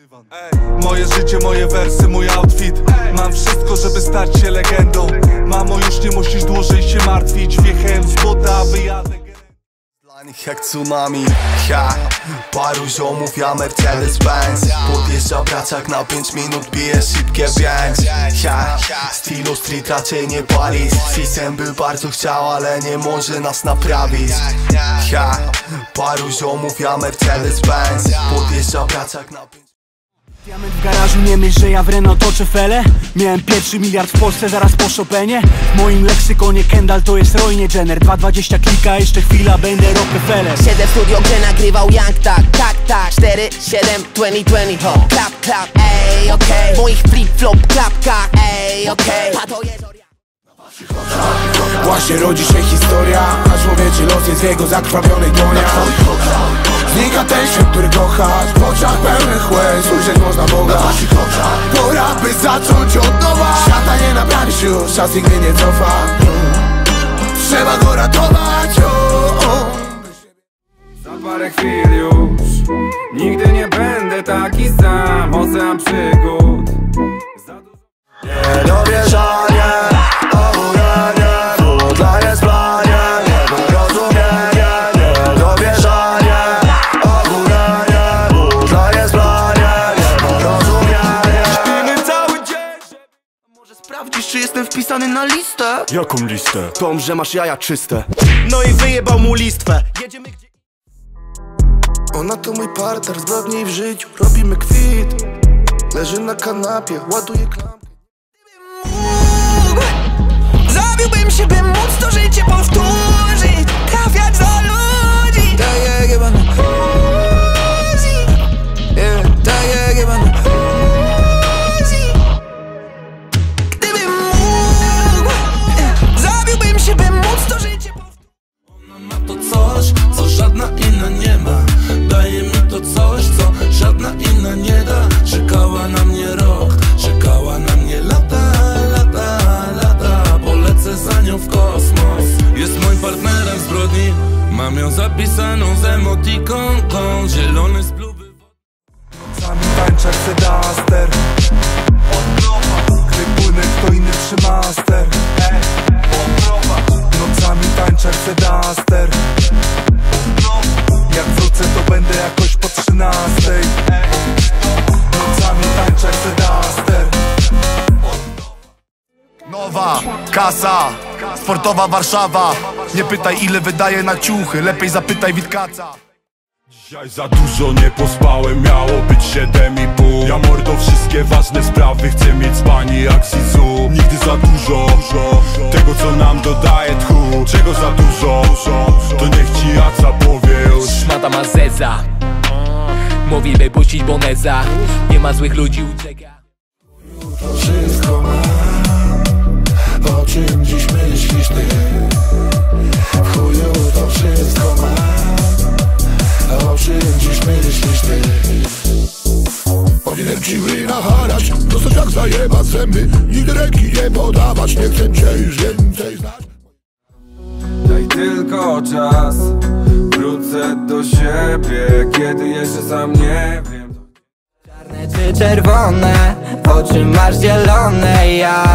Moje życie, moje wersy, mój outfit. Mam wszystko, żeby stać się legendą. Mamo, już nie musisz dłużej się martwić. Wjechałem z bota, wyjadę. Dla nich jak tsunami, paru ziomów, ja Mercedes-Benz. Podjeżdża braciak na 5 minut, bije szybkie pięć. Stylu street raczej nie pali. System by bardzo chciał, ale nie może nas naprawić. Paru ziomów, ja Mercedes-Benz. Podjeżdża braciak na 5. Diament w garażu, nie myśl, że ja w Renault toczę fele. Miałem pierwszy miliard w Polsce zaraz po Chopinie. W moim leksykonie Kendall to jest Roy, nie Jenner. 2,20 klika, jeszcze chwila, będę Rockefeller. Siedzę w studio, gdzie nagrywał Young tak 4, 7, 2020 ho. Klap, ej, okej. Moich flip-flop klapkach, ej, okej. Właśnie rodzi się historia, a człowieczy los jest w jego zakrwawionych dłoniach. Znika ten świat, który kochasz, w oczach pełnych łez ujrzeć można Boga. Pora by zacząć od nowa, świata nie naprawisz już, czas nigdy nie cofa. Trzeba go ratować, Za parę chwil już nigdy nie będę taki sam. Ocean przygód. Niedowierzanie, oburanie, trudna jest planie, nieporozumienie. Niedowierzanie, oburanie, trudna jest planie, nieporozumienie. śpimy cały dzień. Może sprawdzisz, czy jestem wpisany na listę? Jaką listę? Tom, że masz jaja czyste. No i wyjebał mu listwę. Jedziemy gdzie... Ona to mój partner, zbrodni w życiu, robimy kwit. Leży na kanapie, ładuje klamkę. Zabiłbym się, by móc to życie powtórzyć. Trafiać do ludzi. Tak jak jebany tak jak jebany gdybym mógł, zabiłbym się, by móc to życie powtórzyć. Ona ma to coś, co żadna inna nie ma. Daje mi to coś, co żadna inna nie da. Czekała na mnie rok, czekała na mnie lata. Polecę za nią w kosmos. Jest moim partnerem zbrodni. Mam ją zapisaną z emotikonką. Zielony z blue. Nocami tańczę jak sedaster. Gdy płynę, kto inny trzyma ster. Nocami tańczę jak sedaster. Jak wrócę, to będę jakoś po 13. Nocami tańczę jak sedaster. Nowa kasa, sportowa Warszawa. Nie pytaj, ile wydaje na ciuchy, lepiej zapytaj Witkaca. Dzisiaj za dużo nie pospałem, miało być 7,5. Ja mordo, wszystkie ważne sprawy chcę mieć z pani jak Sisu. Nigdy za dużo tego, co nam dodaje tchu. Czego za dużo, to niech ci Jaca powie już. Szmata ma zeza, mówi, by puścić boneza. Nie ma złych ludzi, ucieka. Wszystko mam, o czym dziś myślisz ty? W chuju to wszystko mam, o czym dziś myślisz ty? Powinienem ci naharać, prosto jak zajebać zęby. Nigdy ręki nie podawać, nie chcę cię już więcej znać. Daj tylko czas, wrócę do siebie, kiedy jeszcze sam nie wiem. Czarne czy czerwone, oczy masz zielone,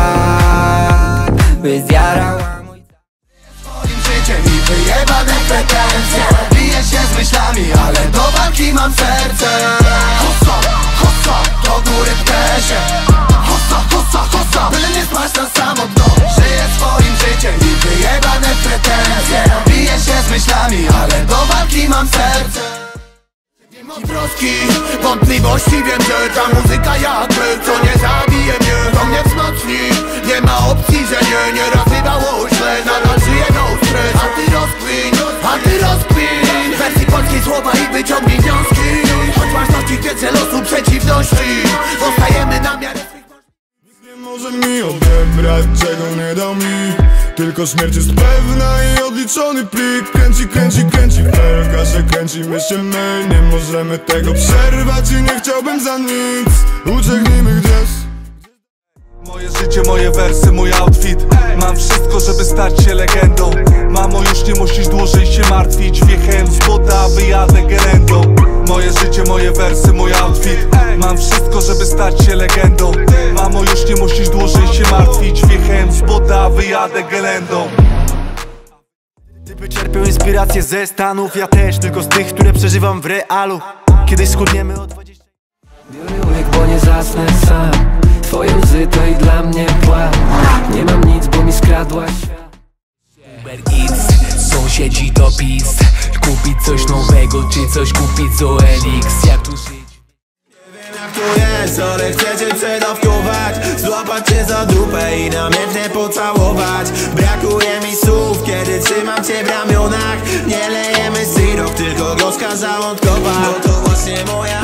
jakby zjarała mój Swoim życiem i wyjebane pretensje. Biję się z myślami, ale do walki mam serce. Hossa, do góry pnę się. Hossa, byle nie spaść na samo dno. Żyję swoim życiem i wyjebane pretensje. Biję się z myślami, ale do walki mam serce. Mam troski, wątpliwości, wiem, że ta muzyka jakby co nie zabije mnie, to mnie wzmocni. Nie ma opcji, że nie nazywało źle. Nadal żyję no stres. A ty rozkmin wersji polskiej słowa i wyciągnij wnioski. Choć ważności wiece losu przeciwności, zostajemy na miarę swych. Nikt nie może mi odebrać, czego nie dał mi. Tylko śmierć jest pewna i odliczony plik. Kręci, felka się kręci, my nie możemy tego przerwać i nie chciałbym za nic. Ucieknijmy gdzieś. Moje życie, moje wersy, mój outfit. Mam wszystko, żeby stać się legendą. Mamo, już nie musisz dłużej się martwić. Wjechałem z bota, wyjadę gerendą. Moje życie, moje wersy, mój outfit. Mam wszystko wszystko, żeby stać się legendą. Mamo, już nie musisz dłużej się martwić. Wjechałem z boda, a wyjadę gelendą. Typy czerpią inspirację ze Stanów, ja też, tylko z tych, które przeżywam w realu. Kiedyś schudniemy o 20. Biorę łyk, bo nie zasnę sam. Twoje łzy to i dla mnie płat. Nie mam nic, bo mi skradłaś świat. Uber Eats, sąsiedzi to PiS. Kupić coś nowego, czy coś kupić z OLX. Jak tu żyć? Tu jest, ale chcę cię przedawkować, złapać cię za dupę i namiętnie pocałować. Brakuje mi słów, kiedy trzymam cię w ramionach. Nie lejemy syrop, tylko gorzka żołądkowa. Bo to właśnie moja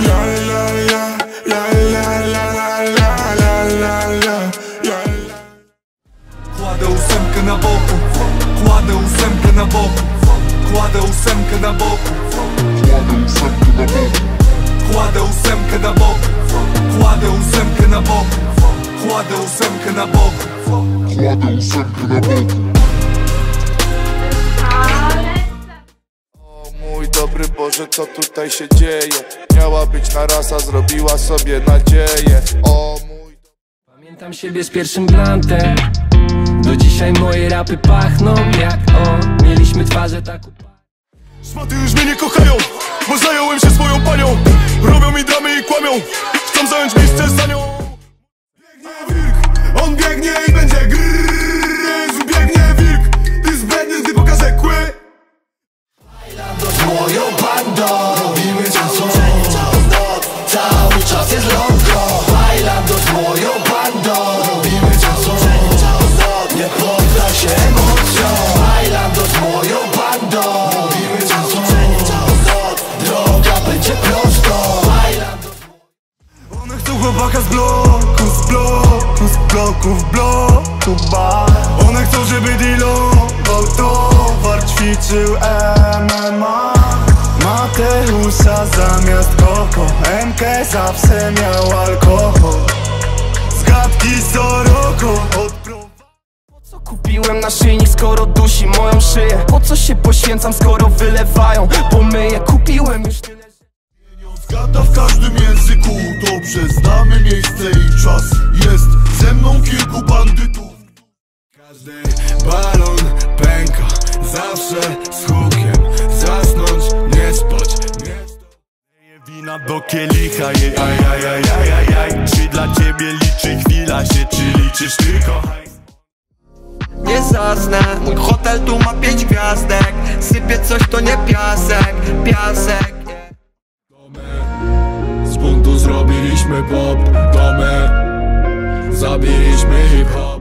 Kładę ósemkę na boku, kładę ósemkę na boku, kładę ósemkę na boku, kładę ósemkę na boku, kładę ósemkę na boku, kładę ósemkę na boku, kładę ósemkę na boku. O mój dobry Boże, co tutaj się dzieje? Miała być na raz, a zrobiła sobie nadzieję. O mój... Pamiętam siebie z pierwszym blantem. Do dzisiaj moje rapy pachną jak on. Mieliśmy twarze tak. Szmaty już mnie nie kochają, bo zająłem się swoją panią. Robią mi dramy i kłamią, chcą zająć miejsce za nią. Biegnie wilk, on biegnie i będzie gryzł. Biegnie wilk, ty zbędny, gdy pokażę kły. z moją bandą. Robimy to co? Cały czas jest lądko. Bailando z moją bandą. Robimy to co? Nie poddaj się emocjom. Bailando z moją bandą. Robimy to co? Droga będzie prostą. One chcą chłopaka z bloku, z bloku, z bloku, w bloku bar. One chcą, żeby dealował towar, ćwiczył MMA. Mateusza zamiast koko, MK zawsze miał alkohol. Zgadki co roku Po co kupiłem naszyjnik, skoro dusi moją szyję? Po co się poświęcam, skoro wylewają? Pomyję, kupiłem już tyle. Gada w każdym języku, dobrze znamy miejsce i czas. Jest ze mną kilku bandytów. Każdy balon pęka, zawsze z hukiem. Zasnąć, nie spać, wina do kielicha, jaj. Czy dla ciebie liczy chwila się, czy liczysz tylko hajs? Nie zasnę, mój hotel tu ma 5 gwiazdek. Sypie coś, to nie piasek, piasek. Z buntu zrobiliśmy pop, to my zabiliśmy hip-hop.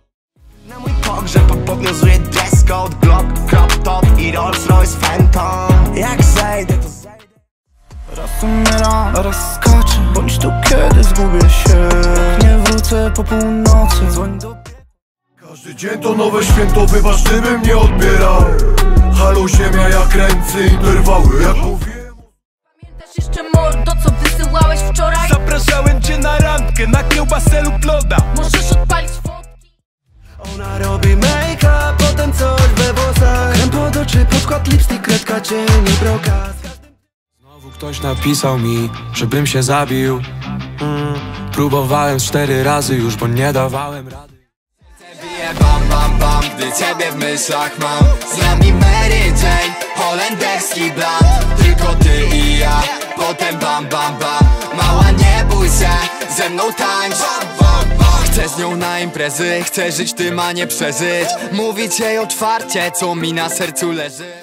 Na mój pogrzeb podwiązuję dress code, Glock, crop top i Rolls Royce Phantom. Jak zejdę, to zejdę. raz umieram, raz skaczę, bądź tu kiedy zgubię się. Nie wrócę po północy, dzwoń do... Każdy dzień to nowe święto, wybacz, gdybym nie odbierał. Halo ziemia jak ręce interwały, jak mówię. Pamiętasz jeszcze mordo, co wysyłałeś wczoraj? Zapraszałem cię na randkę, na kiełbasę lub loda. Możesz odpalić fotki? Ona robi make-up, potem coś we włosach. Krem pod oczy, podkład, lipstick, kredka, cień i brokat. Znowu ktoś napisał mi, żebym się zabił. Próbowałem 4 razy już, bo nie dawałem rady. Bije bam bam bam, gdy ciebie w myślach mam. Z nami Mary Jane, holenderski bland. Tylko ty i ja, potem bam bam bam. Mała nie bój się, ze mną tańcz. Chcę z nią na imprezy, chcę żyć tym, a nie przeżyć. Mówić jej otwarcie, co mi na sercu leży.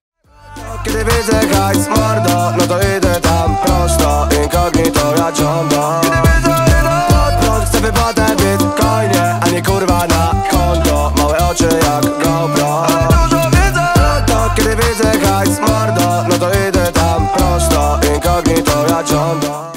Kiedy widzę hajs mordo, no to idę tam prosto. Incognito ja ciągam. Kiedy widzę podprąd, chcę wypłatę w bitcoinie, a nie kurwa na konto. Małe oczy jak GoPro. Ale dużo widzę. To kiedy widzę hajs mordo, no to idę tam prosto. Incognito ja ciągam.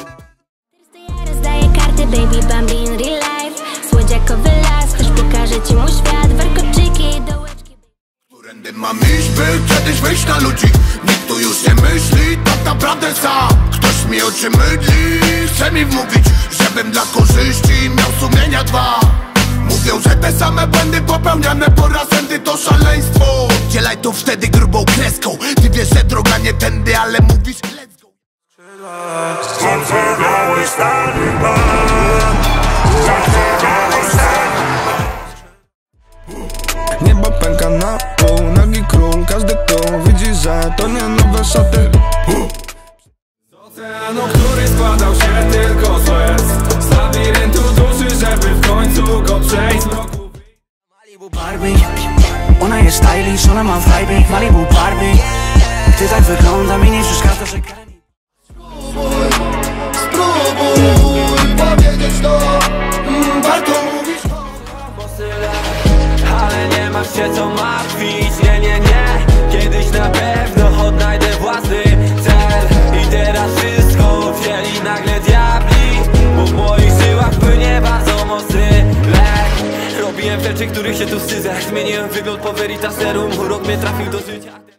Rozdaję karty, baby Bambi in real life. Słodziakowy las, też pokażę ci mój świat. Warkoczyki, dołeczki. Którędy mam iść, by kiedyś wyjść na ludzi. Nikt tu już nie myśli, tak naprawdę sam. Ktoś mi oczy mydli, chce mi wmówić, żebym dla korzyści miał sumienia 2. Mówią, że te same błędy popełniane po raz enty to szaleństwo. Dzielaj to wtedy grubą kreską. Ty wiesz, że droga nie tędy, ale mówisz let's go. Słońce białe stary. to nie nowe szaty. Z oceanu, który składał się tylko z łez, z labiryntu duszy, żeby w końcu go przejść. Malibu Barbie, ona jest stylish, ona ma vibe. Malibu Barbie, ty tak wygląda, mi nie przeszkadza, że Spróbuj powiedzieć to, warto mówić. Ale nie masz się co martwić, nie. Kiedyś na pewno odnajdę własny cel. I teraz wszystko wzięli nagle diabli, bo w moich żyłach płynie bardzo mocny lek. Robiłem rzeczy, których się tu wstydzę. Zmieniłem wygląd po Veritaserum, urok mnie trafił do życia.